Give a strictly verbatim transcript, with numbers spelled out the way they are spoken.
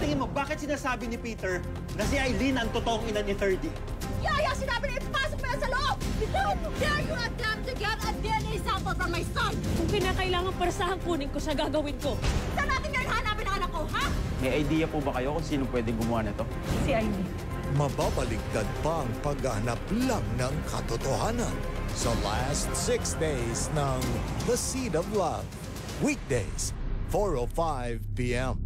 tingin mo, bakit sinasabi ni Peter na si Eileen ang totoong ina ni Thirdy? Yaya, sinabi na ipasok mo yan sa loob! How dare you attempt to get a D N A sample from my son? Kung kinakailangan parasahan kunin ko siya, gagawin ko. Saan natin ngayon hanapin ang anak ko, ha? May idea po ba kayo kung sino pwedeng gumawa nito? Si Eileen. Mababaligtad pa ang paghahanap lang ng katotohanan sa last six days ng The Seed of Love. Weekdays, four oh five p m